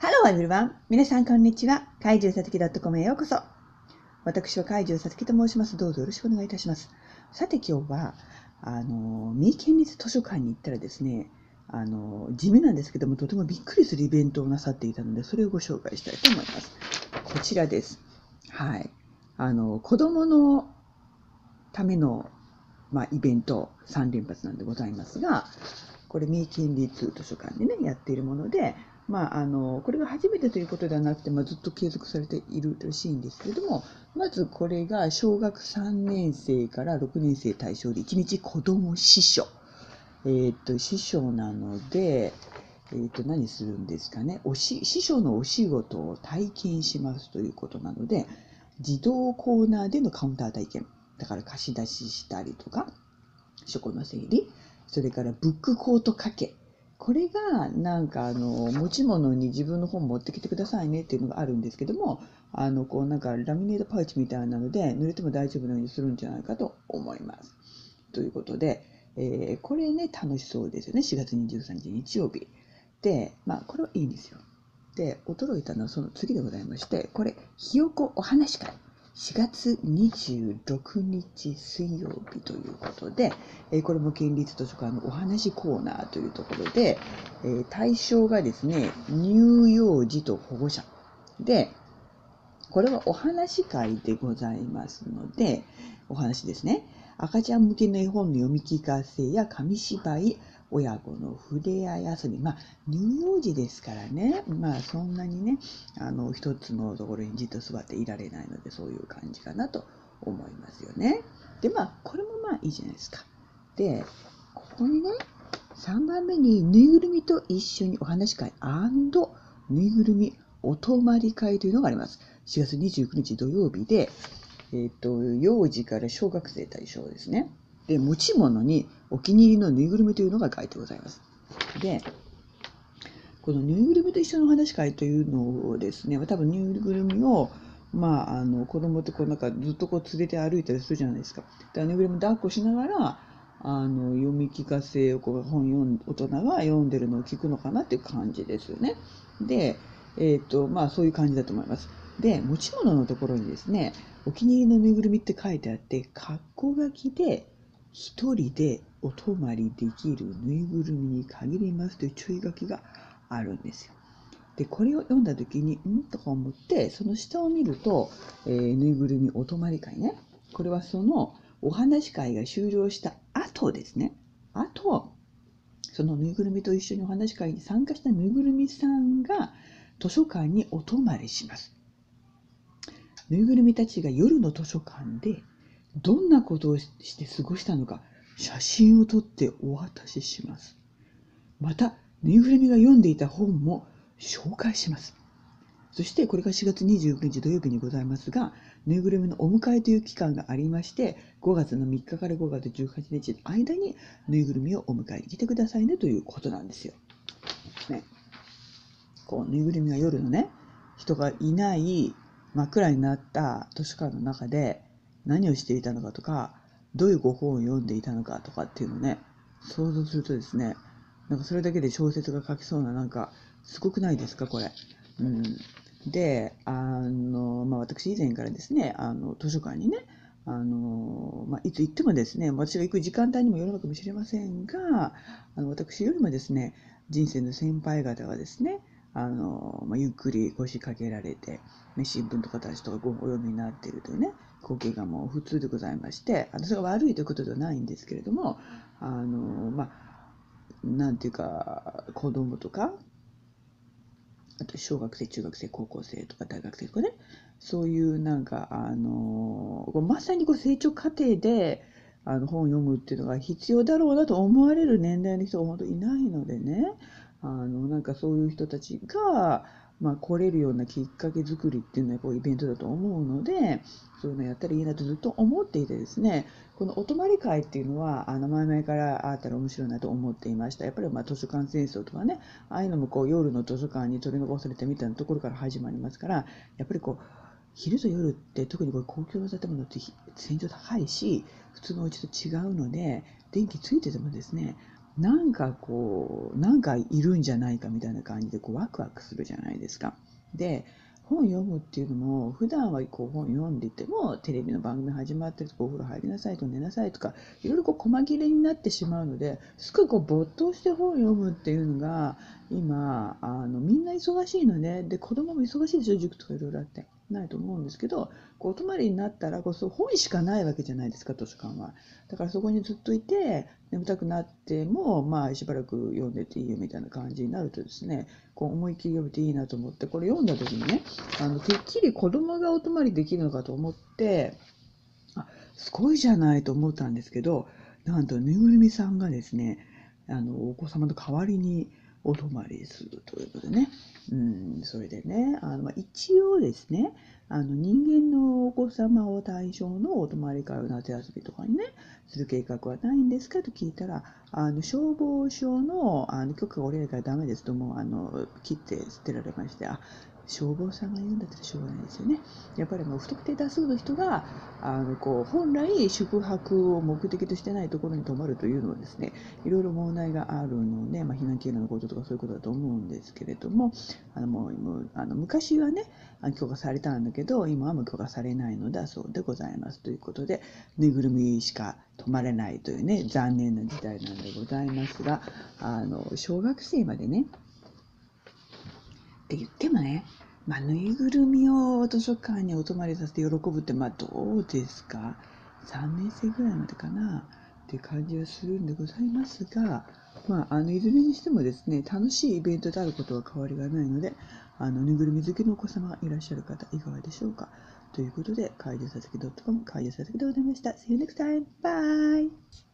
Hello everyone! 皆さんこんにちは。怪獣さつき .com へようこそ。私は怪獣さつきと申します。どうぞよろしくお願いいたします。さて今日は、三重県立図書館に行ったらですね、地味なんですけども、とてもびっくりするイベントをなさっていたので、それをご紹介したいと思います。こちらです。はい。子供のための、イベント3連発なんでございますが、これ三重県立図書館でね、やっているもので、これが初めてということではなくて、ずっと継続されているらしいんですけれども、まずこれが小学3年生から6年生対象で1日子ども司書。司書なので、何するんですかね。司書のお仕事を体験しますということなので、自動コーナーでのカウンター体験。だから貸し出ししたりとか、書庫の整理、それからブックコート掛け。これが持ち物に自分の本持ってきてくださいねっていうのがあるんですけども、ラミネートパウチみたいなので濡れても大丈夫なようにするんじゃないかと思います。ということで、これね、楽しそうですよね。4月23日日曜日。で、これはいいんですよ。で、驚いたのはその次でございまして、これ、ひよこお話会。4月26日水曜日ということで、これも県立図書館のお話コーナーというところで、対象がですね、乳幼児と保護者。で、これはお話会でございますので、お話ですね。赤ちゃん向けの絵本の読み聞かせや紙芝居、親子の触れ合い遊び。乳幼児ですからね。そんなにね、一つのところにじっと座っていられないので、そういう感じかなと思いますよね。で、これもいいじゃないですか。で、ここにね、3番目にぬいぐるみと一緒にお話会&ぬいぐるみお泊まり会というのがあります。4月29日土曜日で、幼児から小学生対象ですね。で、持ち物にお気に入りのぬいぐるみというのが書いてございます。で、このぬいぐるみと一緒のお話会というのをですね、多分ぬいぐるみを、子供ってずっと連れて歩いたりするじゃないですか。ぬいぐるみ抱っこしながら、読み聞かせを大人が読んでるのを聞くのかなっていう感じですよね。で、そういう感じだと思います。で、持ち物のところにですね、お気に入りのぬいぐるみって書いてあって、括弧書きで、一人でお泊まりできるぬいぐるみに限りますという注意書きがあるんですよ。で、これを読んだ時に、とか思って、その下を見ると、ぬいぐるみお泊まり会ね。これはそのお話会が終了した後ですね。そのぬいぐるみと一緒にお話会に参加したぬいぐるみさんが図書館にお泊まりします。ぬいぐるみたちが夜の図書館でどんなことをして過ごしたのか、写真を撮ってお渡しします。また、ぬいぐるみが読んでいた本も紹介します。そしてこれが4月29日土曜日にございますが、ぬいぐるみのお迎えという期間がありまして、5月の3日から5月18日の間にぬいぐるみをお迎えに来てくださいねということなんですよ。ね。ぬいぐるみが夜のね、人がいない真っ暗になった図書館の中で何をしていたのかとか、どういう本を読んでいたのかとかっていうのをね、想像するとですね、それだけで小説が書きそうな、すごくないですか、これ。で、私以前からですね、図書館にね、いつ行ってもですね、私が行く時間帯にもよるのかもしれませんが、私よりもですね、人生の先輩方がですね、ゆっくり腰掛けられて、新聞とか雑誌とかお読みになっているというね、光景がもう普通でございまして、それが悪いということではないんですけれども、なんていうか、子供とか、あと小学生、中学生、高校生とか大学生とかね、そういうまさに成長過程で本を読むっていうのが必要だろうなと思われる年代の人が本当いないのでね、そういう人たちが、来れるようなきっかけ作りっていうのはイベントだと思うので、そういうのやったらいいなとずっと思っていてですね、このお泊まり会っていうのは前々からあったら面白いなと思っていました。やっぱり図書館戦争とかね、ああいうのも夜の図書館に取り残されたみたいなところから始まりますから、やっぱり昼と夜って特に公共の建物って天井高いし、普通のお家と違うので、電気ついててもですね、 なんかこう、なんかいるんじゃないかみたいな感じでこうワクワクするじゃないですか。で、本読むっていうのも、普段はこう本読んでても、テレビの番組始まってるとお風呂入りなさいと寝なさいとか、いろいろこう細切れになってしまうので、すぐこう没頭して本を読むっていうのが、今、みんな忙しいのね。で、子供も忙しいですよ、塾とかいろいろあって。ないと思うんですけど、こうお泊まりになったらこそ本しかないわけじゃないですか、図書館は。だからそこにずっといて、眠たくなっても、まあしばらく読んでていいよみたいな感じになるとですね、こう思いっきり読めていいなと思って、これ読んだ時にね、てっきり子供がお泊まりできるのかと思って、あ、すごいじゃないと思ったんですけど、なんとぬいぐるみさんがですね、お子様の代わりにお泊まりするということでね、それでね、一応ですね、人間のお子様を対象のお泊まり会を夏休みとかにね、する計画はないんですかと聞いたら、消防署の許可が下りないからダメですと、もう切って捨てられまして、消防さんが言うんだったらしょうがないですよね。やっぱり不特定多数の人がこう本来宿泊を目的としてないところに泊まるというのはですね、いろいろ問題があるので、避難経路のこととかそういうことだと思うんですけれども、昔はね、許可されたんだけど、今はもう許可されないのだそうでございますということで、ぬいぐるみしか泊まれないというね、残念な事態なんでございますが、小学生までね、って言ってもね、ぬいぐるみを図書館にお泊まりさせて喜ぶって、どうですか？ 3 年生ぐらいまでかなっていう感じはするんでございますが、いずれにしてもですね、楽しいイベントであることは変わりがないので、ぬいぐるみ好きのお子様がいらっしゃる方、いかがでしょうか？ということで、怪獣さつき .com、怪獣さつきでございました。See you next time! Bye!